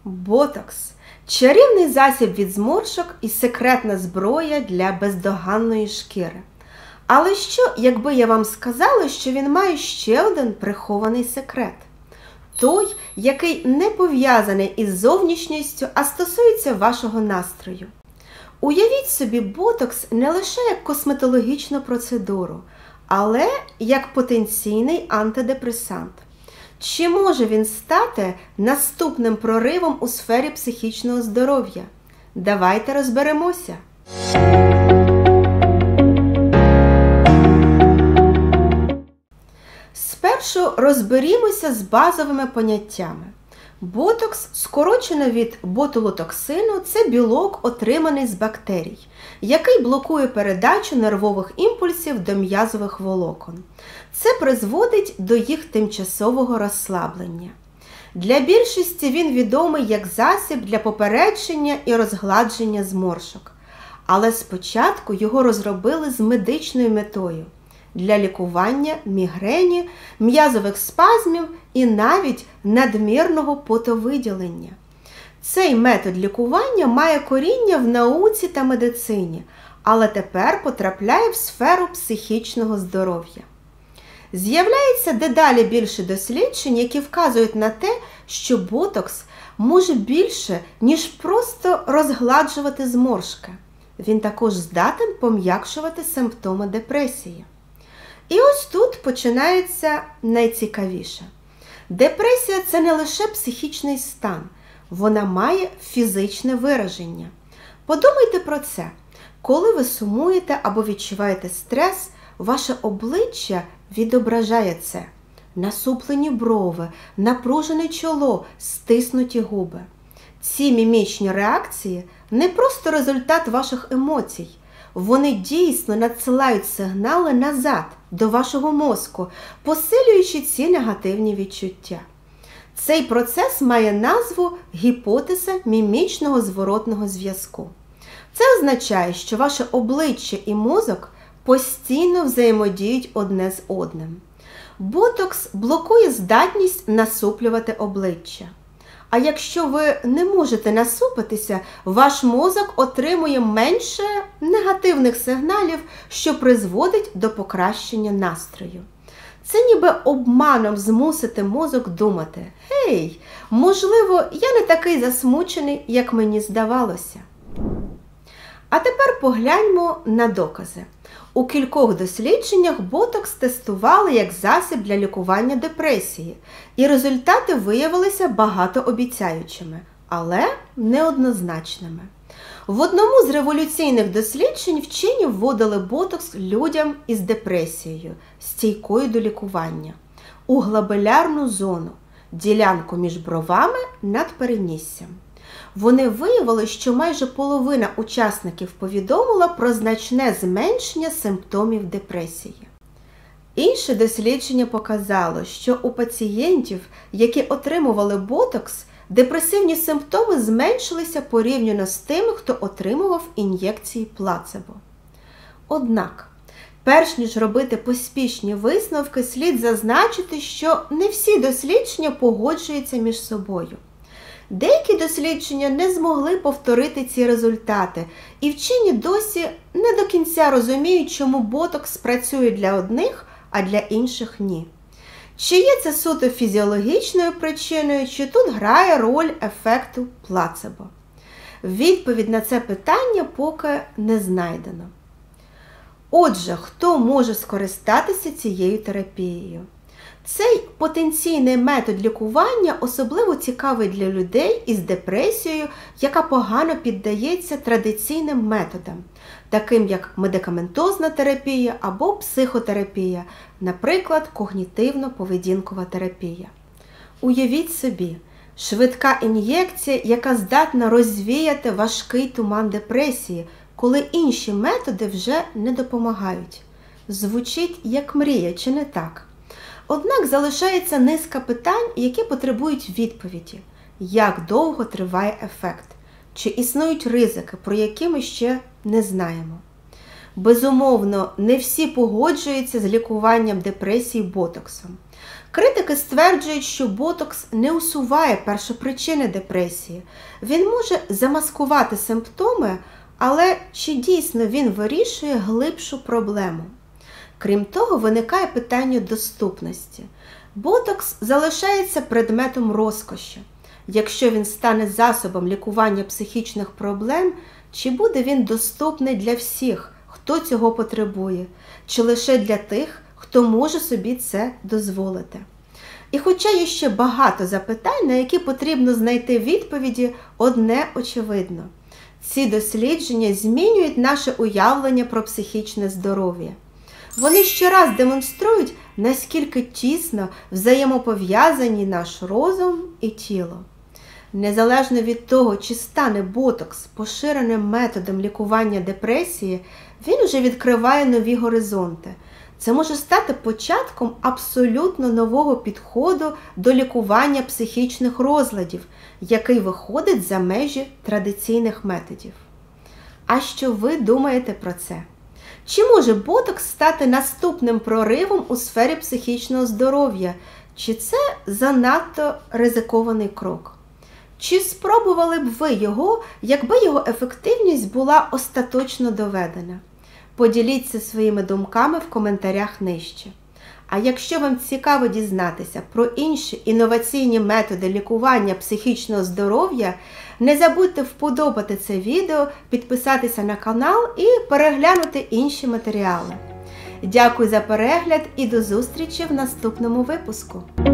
Ботокс – чарівний засіб від зморшок і секретна зброя для бездоганної шкіри. Але що, якби я вам сказала, що він має ще один прихований секрет? Той, який не пов'язаний із зовнішністю, а стосується вашого настрою. Уявіть собі ботокс не лише як косметологічну процедуру, але як потенційний антидепресант. Чи може він стати наступним проривом у сфері психічного здоров'я? Давайте розберемося. Спершу розберімося з базовими поняттями. Ботокс, скорочено від ботулотоксину, це білок, отриманий з бактерій, який блокує передачу нервових імпульсів до м'язових волокон. Це призводить до їх тимчасового розслаблення. Для більшості він відомий як засіб для попередження і розгладження зморшок. Але спочатку його розробили з медичною метою – для лікування мігрені, м'язових спазмів і навіть надмірного потовиділення. Цей метод лікування має коріння в науці та медицині, але тепер потрапляє в сферу психічного здоров'я. З'являється дедалі більше досліджень, які вказують на те, що ботокс може більше, ніж просто розгладжувати зморшки. Він також здатен пом'якшувати симптоми депресії. І ось тут починається найцікавіше. Депресія – це не лише психічний стан, вона має фізичне вираження. Подумайте про це. Коли ви сумуєте або відчуваєте стрес, ваше обличчя відображає це. Насуплені брови, напружене чоло, стиснуті губи. Ці мімічні реакції – не просто результат ваших емоцій. Вони дійсно надсилають сигнали назад, до вашого мозку, посилюючи ці негативні відчуття. Цей процес має назву гіпотеза мімічного зворотного зв'язку. Це означає, що ваше обличчя і мозок постійно взаємодіють одне з одним. Ботокс блокує здатність насуплювати обличчя. А якщо ви не можете насупитися, ваш мозок отримує менше негативних сигналів, що призводить до покращення настрою. Це ніби обманом змусити мозок думати: «Гей, можливо, я не такий засмучений, як мені здавалося». А тепер погляньмо на докази. У кількох дослідженнях ботокс тестували як засіб для лікування депресії, і результати виявилися багатообіцяючими, але неоднозначними. В одному з революційних досліджень вчені вводили ботокс людям із депресією, стійкою до лікування, у глабелярну зону, ділянку між бровами над перенніссям. Вони виявили, що майже половина учасників повідомила про значне зменшення симптомів депресії. Інше дослідження показало, що у пацієнтів, які отримували ботокс, депресивні симптоми зменшилися порівняно з тими, хто отримував ін'єкції плацебо. Однак, перш ніж робити поспішні висновки, слід зазначити, що не всі дослідження погоджуються між собою. Деякі дослідження не змогли повторити ці результати, і вчені досі не до кінця розуміють, чому ботокс працює для одних, а для інших ні. Чи є це суто фізіологічною причиною, чи тут грає роль ефекту плацебо? Відповідь на це питання поки не знайдено. Отже, хто може скористатися цією терапією? Цей потенційний метод лікування особливо цікавий для людей із депресією, яка погано піддається традиційним методам, таким як медикаментозна терапія або психотерапія, наприклад, когнітивно-поведінкова терапія. Уявіть собі, швидка ін'єкція, яка здатна розвіяти важкий туман депресії, коли інші методи вже не допомагають. Звучить як мрія, чи не так? Однак залишається низка питань, які потребують відповіді. Як довго триває ефект? Чи існують ризики, про які ми ще не знаємо? Безумовно, не всі погоджуються з лікуванням депресії ботоксом. Критики стверджують, що ботокс не усуває першопричини депресії. Він може замаскувати симптоми, але чи дійсно він вирішує глибшу проблему? Крім того, виникає питання доступності. Ботокс залишається предметом розкоші. Якщо він стане засобом лікування психічних проблем, чи буде він доступний для всіх, хто цього потребує, чи лише для тих, хто може собі це дозволити? І хоча є ще багато запитань, на які потрібно знайти відповіді, одне очевидно. Ці дослідження змінюють наше уявлення про психічне здоров'я. Вони ще раз демонструють, наскільки тісно взаємопов'язані наш розум і тіло. Незалежно від того, чи стане ботокс поширеним методом лікування депресії, він уже відкриває нові горизонти. Це може стати початком абсолютно нового підходу до лікування психічних розладів, який виходить за межі традиційних методів. А що ви думаєте про це? Чи може ботокс стати наступним проривом у сфері психічного здоров'я? Чи це занадто ризикований крок? Чи спробували б ви його, якби його ефективність була остаточно доведена? Поділіться своїми думками в коментарях нижче. А якщо вам цікаво дізнатися про інші інноваційні методи лікування психічного здоров'я, не забудьте вподобати це відео, підписатися на канал і переглянути інші матеріали. Дякую за перегляд і до зустрічі в наступному випуску.